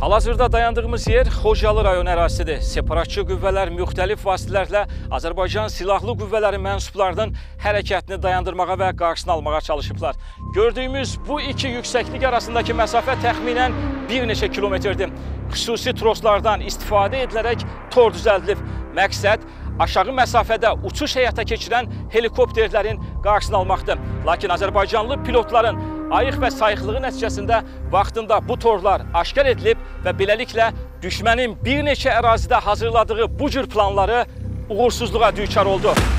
Hal-hazırda dayandığımız yer Xocalı rayon ərazisidir. Separatçı qüvvələr müxtəlif vasitələrlə Azərbaycan Silahlı Qüvvələri mənsublarının hərəkətini dayandırmağa və qarşısını almağa çalışıblar. Gördüyümüz bu iki yüksəklik arasındakı məsafə təxminən bir neçə kilometrdir. Xüsusi troslardan istifadə edilərək tor düzəldilib. Məqsəd aşağı məsafədə uçuş həyata keçirən helikopterlərin qarşısını almaqdır. Lakin Azərbaycanlı pilotların ayıq və sayıqlığı nəticəsində vaxtında bu torlar aşkar edilib və beləliklə düşmənin bir neçə ərazidə hazırladığı bu cür planları uğursuzluğa düçar oldu.